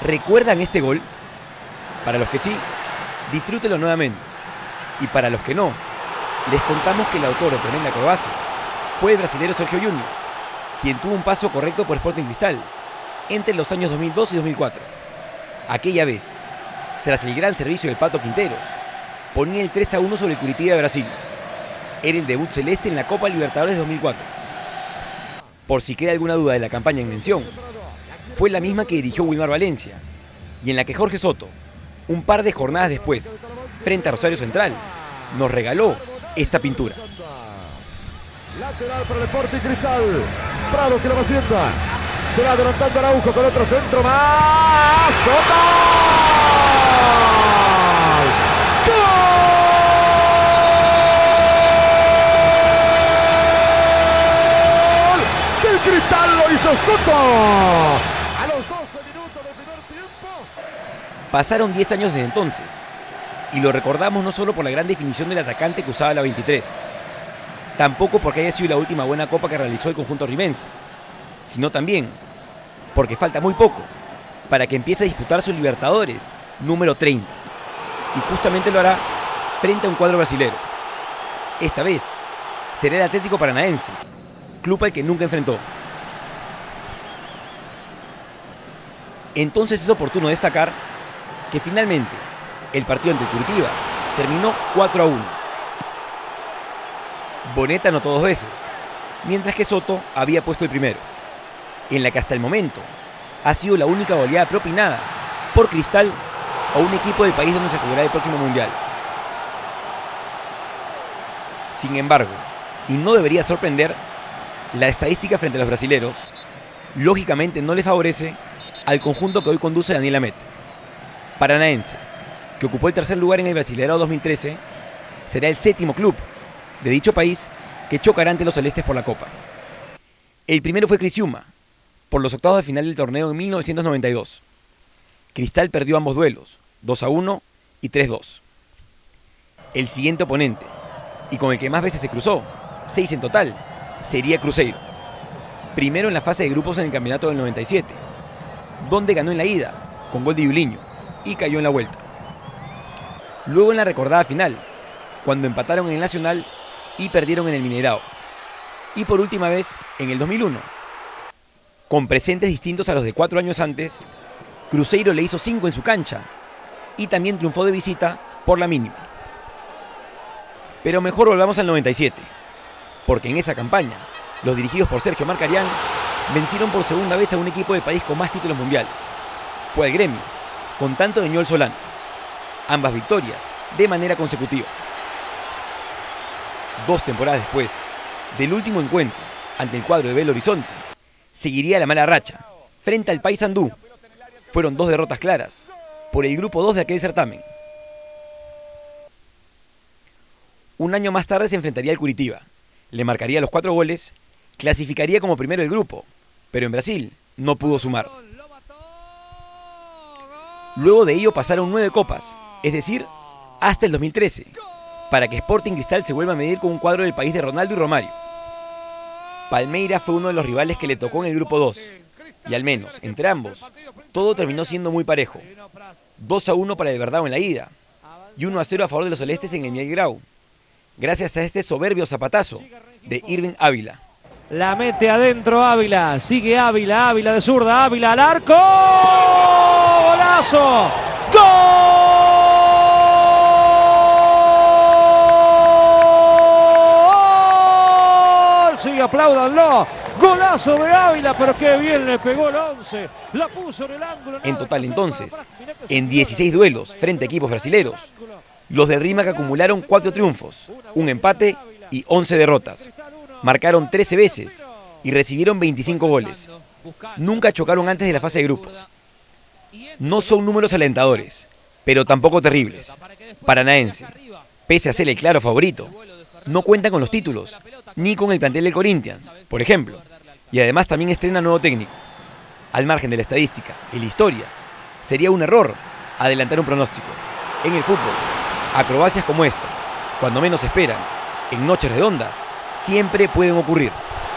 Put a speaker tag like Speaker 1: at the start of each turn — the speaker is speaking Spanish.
Speaker 1: ¿Recuerdan este gol? Para los que sí, disfrútenlo nuevamente. Y para los que no, les contamos que el autor de tremenda acrobacia fue el brasilero Sergio Júnior, quien tuvo un paso correcto por Sporting Cristal entre los años 2002 y 2004. Aquella vez, tras el gran servicio del Pato Quinteros, ponía el 3-1 sobre el Curitiba de Brasil. Era el debut celeste en la Copa Libertadores de 2004. Por si queda alguna duda de la campaña en mención, fue la misma que dirigió Wilmar Valencia y en la que Jorge Soto, un par de jornadas después, frente a Rosario Central, nos regaló esta pintura.
Speaker 2: Lateral para el Sporting Cristal. Prado que la va haciendo. Se va adelantando Araujo con otro centro más. ¡Soto! ¡Gol! ¡El Cristal lo hizo Soto! A los 12 minutos del primer tiempo.
Speaker 1: Pasaron 10 años desde entonces, y lo recordamos no solo por la gran definición del atacante que usaba la 23, tampoco porque haya sido la última buena copa que realizó el conjunto rimense, sino también porque falta muy poco para que empiece a disputar su Libertadores número 30, y justamente lo hará frente a un cuadro brasilero. Esta vez será el Atlético Paranaense, club al que nunca enfrentó. Entonces es oportuno destacar que finalmente el partido ante el Curitiba terminó 4-1. Boneta anotó 2 veces, mientras que Soto había puesto el primero, en la que hasta el momento ha sido la única goleada propinada por Cristal a un equipo del país donde se jugará el próximo Mundial. Sin embargo, y no debería sorprender, la estadística frente a los brasileros lógicamente no le favorece al conjunto que hoy conduce Daniel Amet. Paranaense, que ocupó el tercer lugar en el Brasileirao 2013, será el 7º club de dicho país que chocará ante los celestes por la Copa. El primero fue Criciúma, por los octavos de final del torneo en 1992. Cristal perdió ambos duelos, 2-1 y 3-2. El siguiente oponente, y con el que más veces se cruzó, 6 en total, sería Cruzeiro. Primero en la fase de grupos en el campeonato del 97, donde ganó en la ida, con gol de Yuliño, y cayó en la vuelta. Luego en la recordada final, cuando empataron en el Nacional y perdieron en el Mineirao. Y por última vez en el 2001. Con presentes distintos a los de 4 años antes, Cruzeiro le hizo 5 en su cancha y también triunfó de visita por la mínima. Pero mejor volvamos al 97, porque en esa campaña, los dirigidos por Sergio Marcarián vencieron por segunda vez a un equipo del país con más títulos mundiales. Fue al Gremio, con tanto de Ñol Solano. Ambas victorias de manera consecutiva. 2 temporadas después del último encuentro ante el cuadro de Belo Horizonte, seguiría la mala racha frente al Paysandú. Fueron 2 derrotas claras por el grupo 2 de aquel certamen. Un año más tarde se enfrentaría al Curitiba, le marcaría los 4 goles, clasificaría como primero del grupo, pero en Brasil no pudo sumar. Luego de ello pasaron 9 copas, es decir, hasta el 2013, para que Sporting Cristal se vuelva a medir con un cuadro del país de Ronaldo y Romario. Palmeiras fue uno de los rivales que le tocó en el grupo 2, y al menos, entre ambos, todo terminó siendo muy parejo. 2-1 para el Verdão en la ida, y 1-0 a favor de los celestes en el Miguel Grau, gracias a este soberbio zapatazo de Irving Ávila.
Speaker 3: La mete adentro Ávila, sigue Ávila, Ávila de zurda, Ávila al arco, ¡golazo! ¡Gol! Sí, apláudanlo. Golazo de Ávila, pero qué bien le pegó el 11. La puso en el ángulo.
Speaker 1: En total entonces, en 16 duelos frente a equipos brasileros, los del Rímac acumularon 4 triunfos, un empate y 11 derrotas. Marcaron 13 veces y recibieron 25 goles. Nunca chocaron antes de la fase de grupos. No son números alentadores, pero tampoco terribles. Paranaense, pese a ser el claro favorito, no cuenta con los títulos, ni con el plantel del Corinthians, por ejemplo. Y además también estrena nuevo técnico. Al margen de la estadística y la historia, sería un error adelantar un pronóstico. En el fútbol, acrobacias como esta, cuando menos esperan, en noches redondas, siempre pueden ocurrir.